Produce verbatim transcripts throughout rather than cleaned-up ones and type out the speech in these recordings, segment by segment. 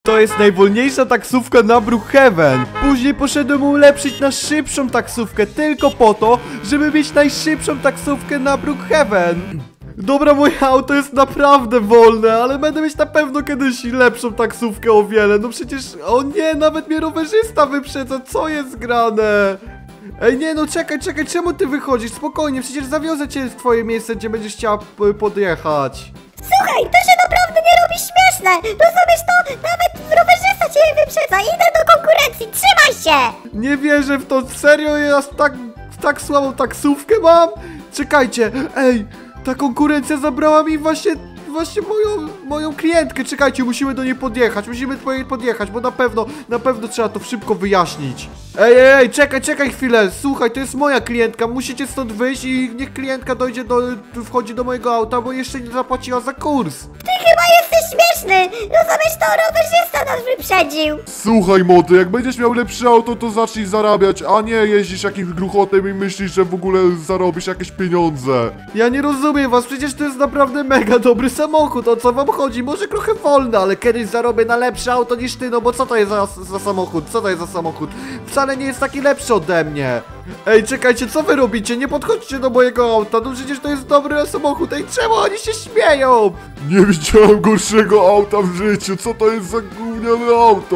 To jest najwolniejsza taksówka na Brookhaven. Później poszedłem ulepszyć na szybszą taksówkę, tylko po to, żeby mieć najszybszą taksówkę na Brookhaven. Dobra, moje auto jest naprawdę wolne, ale będę mieć na pewno kiedyś lepszą taksówkę o wiele. No przecież, o nie, nawet mnie rowerzysta wyprzedza, co jest grane? Ej, nie no, czekaj, czekaj, czemu ty wychodzisz? Spokojnie, przecież zawiozę cię w twoje miejsce, gdzie będziesz chciała podjechać. Słuchaj, to się naprawdę nie robi śmieszne. Rozumiesz to? Nawet rowerzysta cię wyprzedza. Idę do konkurencji, trzymaj się! Nie wierzę w to, serio, ja tak, tak słabą taksówkę mam? Czekajcie, ej, ta konkurencja zabrała mi właśnie, właśnie moją, moją klientkę. Czekajcie, musimy do niej podjechać, musimy do niej podjechać, bo na pewno, na pewno trzeba to szybko wyjaśnić. Ej, ej, ej, czekaj, czekaj chwilę, słuchaj, to jest moja klientka, musicie stąd wyjść i niech klientka dojdzie do, wchodzi do mojego auta, bo jeszcze nie zapłaciła za kurs. Ty chyba jesteś śmieszny. Rozumiesz to? Rowerzysta nas wyprzedził. Słuchaj, młody, jak będziesz miał lepsze auto, to zacznij zarabiać, a nie jeździsz jakimś gruchotem i myślisz, że w ogóle zarobisz jakieś pieniądze. Ja nie rozumiem was, przecież to jest naprawdę mega dobry samochód, o co wam chodzi? Może trochę wolny, ale kiedyś zarobię na lepsze auto niż ty, no bo co to jest za, za samochód? Co to jest za samochód? Wcale nie jest taki lepszy ode mnie. Ej, czekajcie, co wy robicie? Nie podchodźcie do mojego auta, no przecież to jest dobry samochód. Ej, czemu oni się śmieją? Nie widziałem gorszego auta w życiu, co to jest za gówniane auto?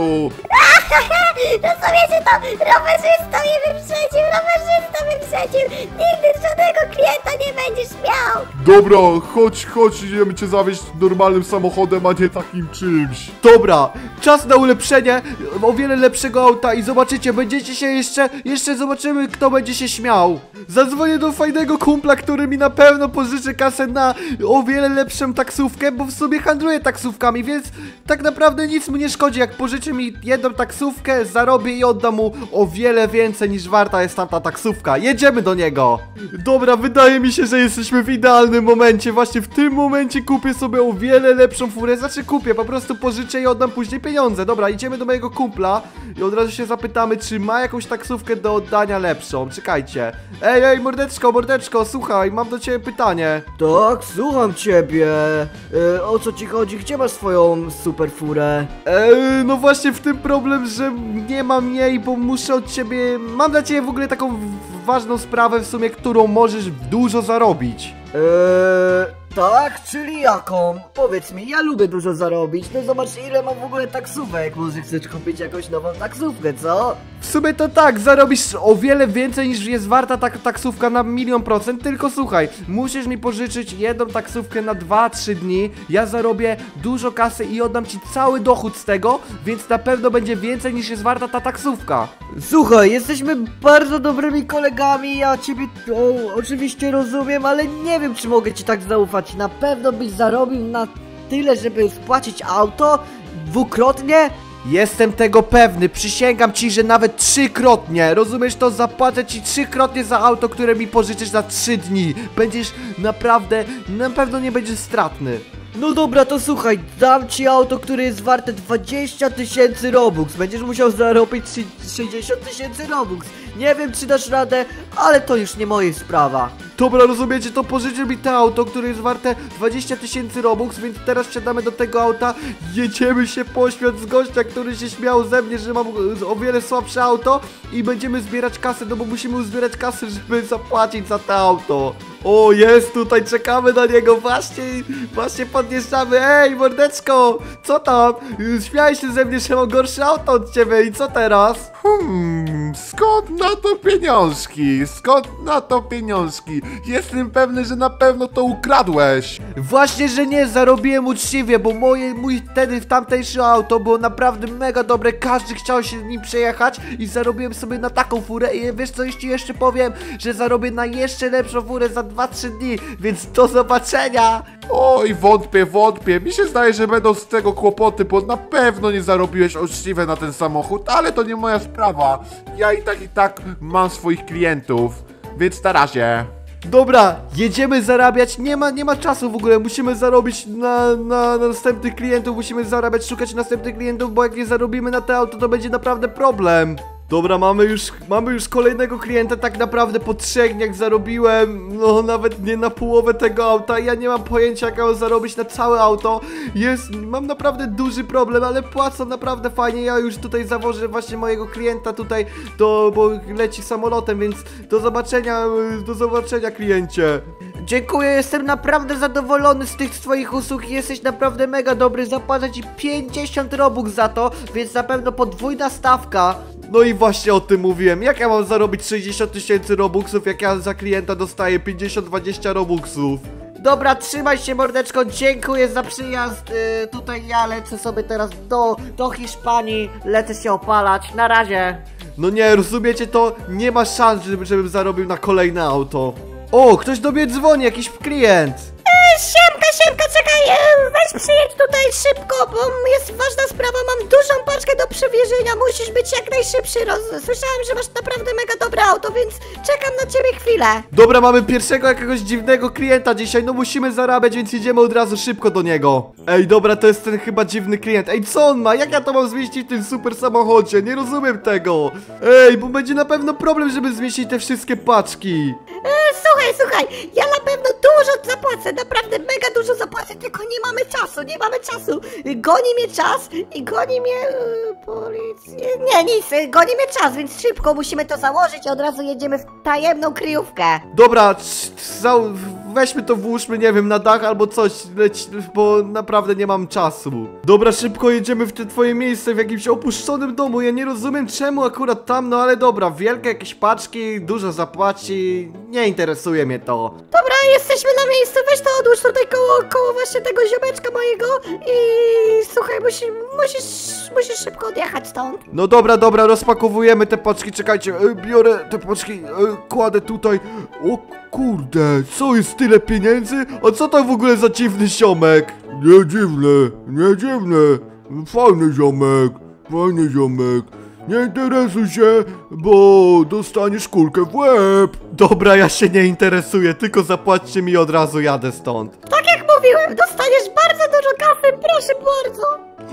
Rozumiecie to? Rowerzysta mnie wyprzedził, rowerzysta wyprzedził. Nigdy żadnego klienta nie będziesz miał. Dobra, chodź, chodź, idziemy cię zawieźć normalnym samochodem, a nie takim czymś. Dobra, czas na ulepszenie o wiele lepszego auta i zobaczycie, będziecie się jeszcze, jeszcze zobaczymy, kto będzie się śmiał. Zadzwonię do fajnego kumpla, który mi na pewno pożyczy kasę na o wiele lepszą taksówkę, bo w sumie handluję taksówkami, więc tak naprawdę nic mu nie szkodzi, jak pożyczy mi jedną taksówkę, zarobię i oddam mu o wiele więcej niż warta jest tamta taksówka. Jedziemy do niego. Dobra, wydaje mi się, że jesteśmy w idealnym momencie. Właśnie w tym momencie kupię sobie o wiele lepszą furę. Znaczy kupię, po prostu pożyczę i oddam później pieniądze. Dobra, idziemy do mojego kumpla i od razu się zapytamy, czy ma jakąś taksówkę do oddania lepszą. Czekajcie. Ej, ej, mordeczko, mordeczko, słuchaj, mam do ciebie pytanie. Tak, słucham ciebie. E, o co ci chodzi? Gdzie masz swoją super furę? Eee, no właśnie w tym problem, że nie mam jej, bo muszę od ciebie... Mam dla ciebie w ogóle taką w- ważną sprawę w sumie, którą możesz dużo zarobić. Eee, tak, czyli jaką? Powiedz mi, ja lubię dużo zarobić. No zobacz, ile mam w ogóle taksówek. Może chcesz kupić jakąś nową taksówkę, co? W sumie to tak, zarobisz o wiele więcej niż jest warta ta taksówka na milion procent, tylko słuchaj, musisz mi pożyczyć jedną taksówkę na dwa trzy dni, ja zarobię dużo kasy i oddam ci cały dochód z tego, więc na pewno będzie więcej niż jest warta ta taksówka. Słuchaj, jesteśmy bardzo dobrymi kolegami, ja ciebie o, oczywiście rozumiem, ale nie wiem, czy mogę ci tak zaufać. Na pewno byś zarobił na tyle, żeby spłacić auto dwukrotnie? Jestem tego pewny, przysięgam ci, że nawet trzykrotnie, rozumiesz to? Zapłacę ci trzykrotnie za auto, które mi pożyczysz za trzy dni. Będziesz naprawdę, na pewno nie będziesz stratny. No dobra, to słuchaj, dam ci auto, które jest warte dwadzieścia tysięcy robux. Będziesz musiał zarobić sześćdziesiąt tysięcy robux. Nie wiem, czy dasz radę, ale to już nie moja sprawa. Dobra, rozumiecie, to pożyczę mi to auto, które jest warte dwadzieścia tysięcy robux, więc teraz wsiadamy do tego auta, jedziemy się pośmiać z gościa, który się śmiał ze mnie, że mam o wiele słabsze auto i będziemy zbierać kasę, no bo musimy uzbierać kasę, żeby zapłacić za to auto. O, jest tutaj, czekamy na niego, właśnie, właśnie podjeżdżamy. Ej, mordeczko, co tam? Śmiałeś się ze mnie, że mam gorsze auto od ciebie i co teraz? Hmm, skąd na to pieniążki? Skąd na to pieniążki? Jestem pewny, że na pewno to ukradłeś. Właśnie, że nie, zarobiłem uczciwie, bo moje, mój wtedy w tamtejsze auto było naprawdę mega dobre, każdy chciał się nim przejechać i zarobiłem sobie na taką furę i wiesz co, jeśli jeszcze powiem, że zarobię na jeszcze lepszą furę za dwa trzy dni, więc do zobaczenia! Oj, wątpię, wątpię. Mi się zdaje, że będą z tego kłopoty, bo na pewno nie zarobiłeś uczciwie na ten samochód, ale to nie moja sprawa. Ja i tak i tak mam swoich klientów, więc na razie. Dobra, jedziemy zarabiać, nie ma, nie ma czasu w ogóle, musimy zarobić na, na, na następnych klientów, musimy zarabiać, szukać następnych klientów, bo jak nie zarobimy na te auto, to będzie naprawdę problem. Dobra, mamy już, mamy już kolejnego klienta, tak naprawdę po trzech dniach zarobiłem, no nawet nie na połowę tego auta, ja nie mam pojęcia jak mam zarobić na całe auto, jest, mam naprawdę duży problem, ale płacą naprawdę fajnie, ja już tutaj zawożę właśnie mojego klienta tutaj, do, bo leci samolotem, więc do zobaczenia, do zobaczenia kliencie. Dziękuję, jestem naprawdę zadowolony z tych twoich usług i jesteś naprawdę mega dobry. Zapłacę ci pięćdziesiąt robux za to, więc na pewno podwójna stawka. No i właśnie o tym mówiłem, jak ja mam zarobić sześćdziesiąt tysięcy robuxów, jak ja za klienta dostaję pięćdziesiąt dwadzieścia robuxów. Dobra, trzymaj się mordeczko, dziękuję za przyjazd. Yy, tutaj ja lecę sobie teraz do, do Hiszpanii, lecę się opalać, na razie. No nie, rozumiecie to? Nie ma szans, żeby, żebym zarobił na kolejne auto. O, ktoś do mnie dzwoni, jakiś klient. E, siemka, siemka, czekaj, e, weź przyjedź tutaj szybko, bo jest ważna sprawa, mam dużą paczkę do przewiezienia, musisz być jak najszybszy, roz... słyszałem, że masz naprawdę mega dobre auto, więc czekam na ciebie chwilę. Dobra, mamy pierwszego jakiegoś dziwnego klienta dzisiaj, no musimy zarabiać, więc idziemy od razu szybko do niego. Ej, dobra, to jest ten chyba dziwny klient. Ej, co on ma? Jak ja to mam zmieścić w tym super samochodzie? Nie rozumiem tego. Ej, bo będzie na pewno problem, żeby zmieścić te wszystkie paczki. E, słuchaj, słuchaj, ja na pewno dużo zapłacę, naprawdę mega dużo zapłacę, tylko nie mamy czasu, nie mamy czasu. Goni mnie czas i goni mnie e, policja. Nie, nic, e, goni mnie czas, więc szybko musimy to założyć i od razu jedziemy w tajemną kryjówkę. Dobra, c- za- weźmy to, włóżmy, nie wiem, na dach albo coś, leć, bo naprawdę nie mam czasu. Dobra, szybko jedziemy w te twoje miejsce, w jakimś opuszczonym domu, ja nie rozumiem czemu akurat tam, no ale dobra, wielkie jakieś paczki, dużo zapłaci, nie interesuje mnie to. Dobra, jesteśmy na miejscu, weź to odłóż tutaj koło, koło właśnie tego ziomeczka mojego i słuchaj, musisz, musisz, musisz szybko odjechać stąd. No dobra, dobra, rozpakowujemy te paczki, czekajcie, e, biorę te paczki, e, kładę tutaj. O kurde, co jest tyle pieniędzy? A co to w ogóle za dziwny ziomek? Nie dziwne, nie dziwne. Fajny ziomek, fajny ziomek. Nie interesuj się, bo dostaniesz kulkę w łeb. Dobra, ja się nie interesuję, tylko zapłaćcie mi, od razu jadę stąd. Tak jak mówiłem, dostaniesz bardzo dużo kasy, proszę bardzo.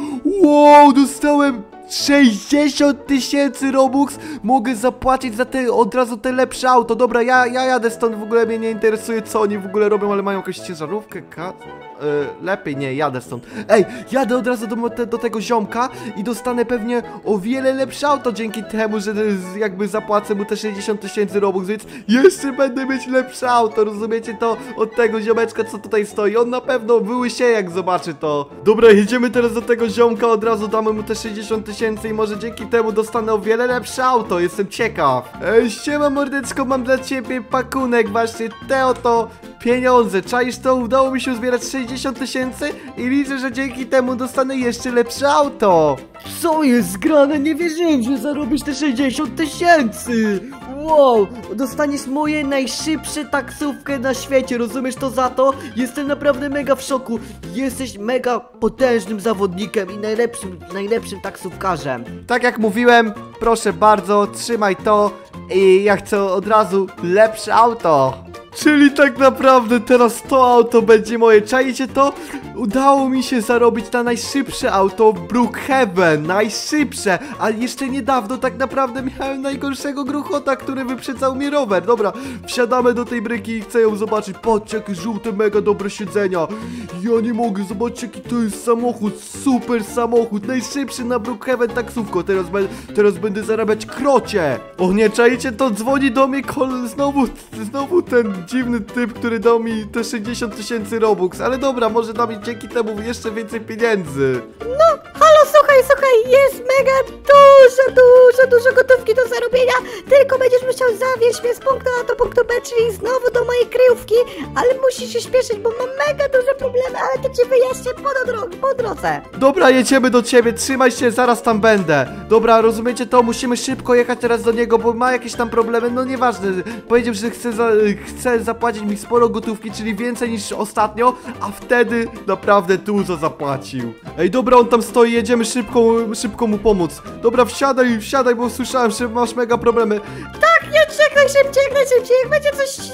Wow, dostałem sześćdziesiąt tysięcy robux, mogę zapłacić za te, od razu te lepsze auto. Dobra, ja, ja jadę stąd, w ogóle mnie nie interesuje co oni w ogóle robią, ale mają jakąś ciężarówkę, ka... Yy, lepiej nie, jadę stąd. Ej, jadę od razu do, do tego ziomka i dostanę pewnie o wiele lepsze auto dzięki temu, że z- jakby zapłacę mu te sześćdziesiąt tysięcy robux, więc jeszcze będę mieć lepsze auto, rozumiecie to? Od tego ziomeczka, co tutaj stoi, on na pewno wyłysieje jak zobaczy to. Dobra, jedziemy teraz do tego ziomka, od razu damy mu te sześćdziesiąt tysięcy i może dzięki temu dostanę o wiele lepsze auto, jestem ciekaw. Ej, siema mordeczko, mam dla ciebie pakunek, właśnie te oto pieniądze, czaisz to? Udało mi się uzbierać sześćdziesiąt tysięcy i liczę, że dzięki temu dostanę jeszcze lepsze auto. Co jest grane? Nie wierzyłem, że zarobisz te sześćdziesiąt tysięcy! Wow! Dostaniesz moje najszybsze taksówkę na świecie, rozumiesz to za to? Jestem naprawdę mega w szoku. Jesteś mega potężnym zawodnikiem i najlepszym, najlepszym taksówkarzem. Tak jak mówiłem, proszę bardzo, trzymaj to i ja chcę od razu lepsze auto. Czyli tak naprawdę teraz to auto będzie moje, czajcie to? Udało mi się zarobić na najszybsze auto w Brookhaven, najszybsze, a jeszcze niedawno tak naprawdę miałem najgorszego gruchota, który wyprzedzał mi rower. Dobra, wsiadamy do tej bryki i chcę ją zobaczyć, patrzcie jakie żółte, mega dobre siedzenia. Ja nie mogę, zobaczcie jaki to jest samochód, super samochód, najszybszy na Brookhaven taksówko, teraz, be teraz będę zarabiać krocie. O nie, czajcie to, dzwoni do mnie kol znowu, znowu ten dziwny typ, który dał mi te sześćdziesiąt tysięcy robux, ale dobra, może da mi dzięki temu jeszcze więcej pieniędzy. No, halo, słuchaj, słuchaj, jest mega dużo, dużo, dużo gotówki do zarobienia, tylko będziesz musiał zawieźć mnie z punktu A do punktu B, czyli znowu do mojej kryjówki, ale musisz się śpieszyć, bo mam mega duże problemy, ale to ci wyjaśnię po, dro po drodze. Dobra, jedziemy do ciebie, trzymaj się, zaraz tam będę. Dobra, rozumiecie to? Musimy szybko jechać teraz do niego, bo ma jakieś tam problemy, no nieważne. Powiedział, że chce, za chce zapłacić mi sporo gotówki, czyli więcej niż ostatnio, a wtedy naprawdę dużo zapłacił. Ej, dobra, on tam stoi, jedziemy szybko, szybko mu pomóc. Dobra, wsiadaj, wsiadaj, bo słyszałem, że masz mega problemy. Tak, nie uciekaj szybciej, jak najszybciej, jak będzie coś yy,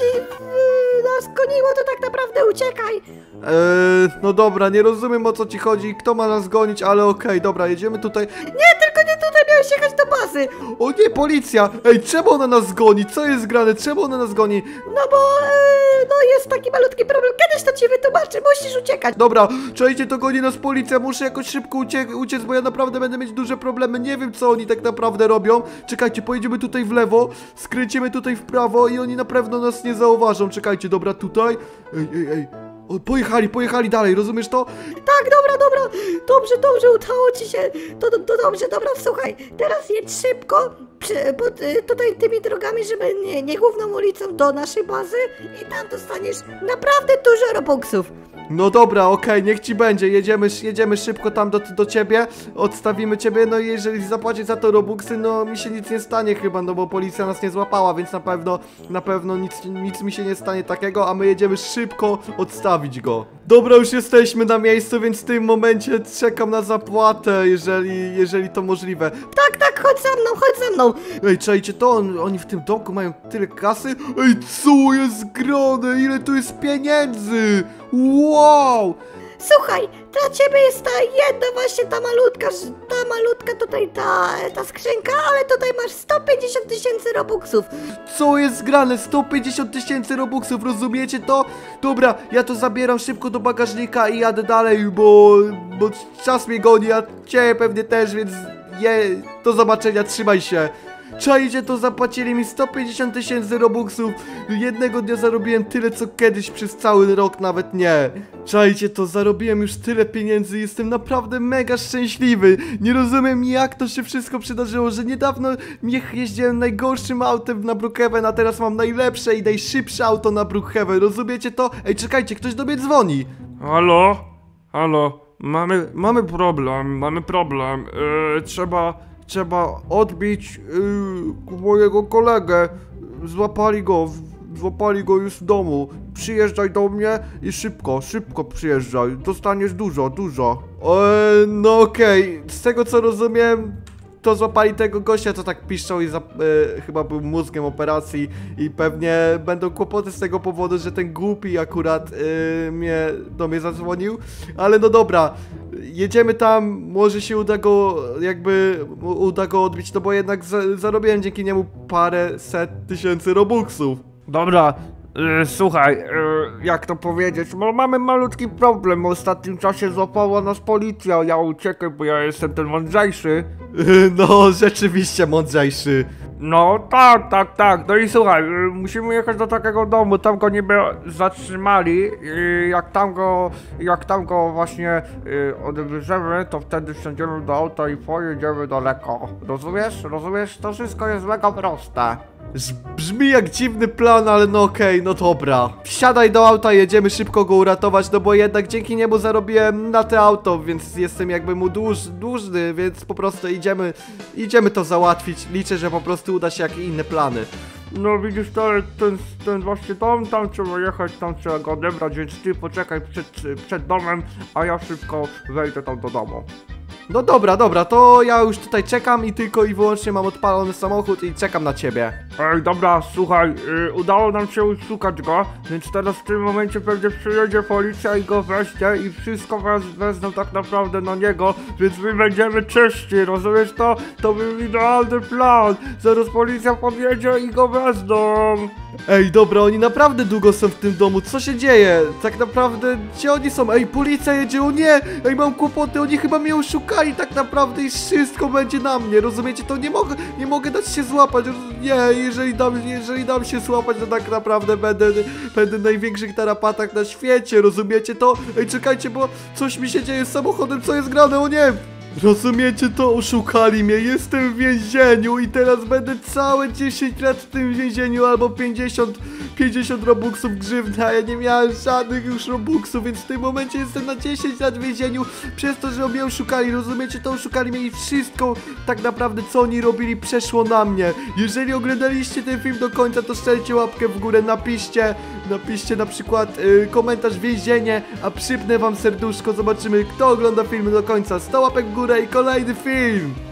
nas goniło, to tak naprawdę uciekaj. Eee, no dobra, nie rozumiem o co ci chodzi, kto ma nas gonić, ale okej, okay, dobra, jedziemy tutaj. Nie, tylko nie tutaj mnie miałeś jechać do bazy. O nie, policja! Ej, czemu ona nas goni? Co jest grane? Czemu ona nas goni? No bo, e, no jest taki malutki problem. Kiedyś to ci wytłumaczę, musisz uciekać. Dobra, czekajcie, to goni nas policja, muszę jakoś szybko ucie uciec, bo ja naprawdę będę mieć duże problemy, nie wiem co oni tak naprawdę robią. Czekajcie, pojedziemy tutaj w lewo, skręcimy tutaj w prawo i oni na pewno nas nie zauważą. Czekajcie, dobra, tutaj. Ej, ej, ej. O, pojechali, pojechali dalej, rozumiesz to? Tak, dobra, dobra. Dobrze, dobrze, udało ci się. To, to, to dobrze, dobra, słuchaj. Teraz jedź szybko przy, pod, y, tutaj tymi drogami, żeby nie, nie główną ulicą do naszej bazy i tam dostaniesz naprawdę dużo robuxów. No dobra, okej, niech ci będzie, jedziemy, jedziemy szybko tam do, do ciebie, odstawimy ciebie, no i jeżeli zapłacisz za to robuxy, no mi się nic nie stanie chyba, no bo policja nas nie złapała, więc na pewno, na pewno nic, nic mi się nie stanie takiego, a my jedziemy szybko odstawić go. Dobra, już jesteśmy na miejscu, więc w tym momencie czekam na zapłatę, jeżeli, jeżeli to możliwe. Tak, tak, chodź za mną, chodź za mną. Ej, czajcie to, on, oni w tym domku mają tyle kasy? Ej, co jest grane? Ile tu jest pieniędzy? Wow! Słuchaj, dla ciebie jest ta jedna właśnie ta malutka, ta malutka tutaj ta, ta skrzynka, ale tutaj masz sto pięćdziesiąt tysięcy robuxów. Co jest grane? sto pięćdziesiąt tysięcy robuxów, rozumiecie to? Dobra, ja to zabieram szybko do bagażnika i jadę dalej, bo, bo czas mnie goni, a ciebie pewnie też, więc je, do zobaczenia, trzymaj się. Czajcie, to zapłacili mi sto pięćdziesiąt tysięcy robuxów. Jednego dnia zarobiłem tyle, co kiedyś przez cały rok nawet nie. Czajcie, to zarobiłem już tyle pieniędzy, jestem naprawdę mega szczęśliwy. Nie rozumiem, jak to się wszystko przydarzyło, że niedawno jeździłem najgorszym autem na Brookhaven, a teraz mam najlepsze i najszybsze auto na Brookhaven. Rozumiecie to? Ej, czekajcie, ktoś do mnie dzwoni. Halo? Halo? Mamy, mamy problem, mamy problem. Yy, trzeba... Trzeba odbić yy, mojego kolegę. Złapali go, w, złapali go już w domu. Przyjeżdżaj do mnie i szybko, szybko przyjeżdżaj. Dostaniesz dużo, dużo. Eee, no okej, okay. Z tego co rozumiem, to złapali tego gościa, co tak piszczał i za, e, chyba był mózgiem operacji i pewnie będą kłopoty z tego powodu, że ten głupi akurat e, mnie, do mnie zadzwonił, ale no dobra, jedziemy tam, może się uda go jakby, uda go odbić, no bo jednak za, zarobiłem dzięki niemu parę set tysięcy robuxów. Dobra, yy, słuchaj, yy, jak to powiedzieć, bo mamy malutki problem. W ostatnim czasie złapała nas policja, ja uciekam, bo ja jestem ten mądrzejszy. No, rzeczywiście mądrzejszy. No tak, tak, tak. No i słuchaj, y, musimy jechać do takiego domu, tam go niby zatrzymali i jak tam go, jak tam go właśnie y, odbierzemy, to wtedy wsiądziemy do auta i pojedziemy daleko. Rozumiesz? Rozumiesz? To wszystko jest mega proste. Brzmi jak dziwny plan, ale no okej, okay, no dobra. Wsiadaj do auta, jedziemy szybko go uratować, no bo jednak dzięki niemu zarobiłem na te auto, więc jestem jakby mu dłuż, dłużny, więc po prostu idziemy, idziemy to załatwić. Liczę, że po prostu uda się jak i inne plany. No widzisz, to, ten, ten właśnie dom, tam trzeba jechać, tam trzeba go odebrać, więc ty poczekaj przed, przed domem, a ja szybko wejdę tam do domu. No dobra, dobra, to ja już tutaj czekam i tylko i wyłącznie mam odpalony samochód i czekam na ciebie. Ej, dobra, słuchaj, yy, udało nam się szukać go, więc teraz w tym momencie pewnie przyjedzie policja i go weźmie i wszystko wez, wezmą tak naprawdę na niego, więc my będziemy czyści, rozumiesz to? To był idealny plan, zaraz policja podjedzie i go wezmą. Ej, dobra, oni naprawdę długo są w tym domu, co się dzieje? Tak naprawdę, gdzie oni są? Ej, policja jedzie, o nie! Ej, mam kłopoty, oni chyba mnie oszukali tak naprawdę i wszystko będzie na mnie, rozumiecie? To nie mogę, nie mogę dać się złapać, nie, jeżeli dam, jeżeli dam się złapać, to tak naprawdę będę, będę największych tarapatach na świecie, rozumiecie to? Ej, czekajcie, bo coś mi się dzieje z samochodem, co jest grane, o nie! Rozumiecie to? Oszukali mnie, jestem w więzieniu i teraz będę całe dziesięć lat w tym więzieniu albo pięćdziesiąt, pięćdziesiąt robuxów grzywny, a ja nie miałem żadnych już robuxów, więc w tym momencie jestem na dziesięć lat w więzieniu przez to, że mnie oszukali, rozumiecie to? Oszukali mnie i wszystko tak naprawdę co oni robili przeszło na mnie. Jeżeli oglądaliście ten film do końca, to strzelcie łapkę w górę, napiszcie, napiszcie na przykład yy, komentarz więzienie, a przypnę wam serduszko, zobaczymy kto ogląda film do końca. sto łapek w górę i kolejny film!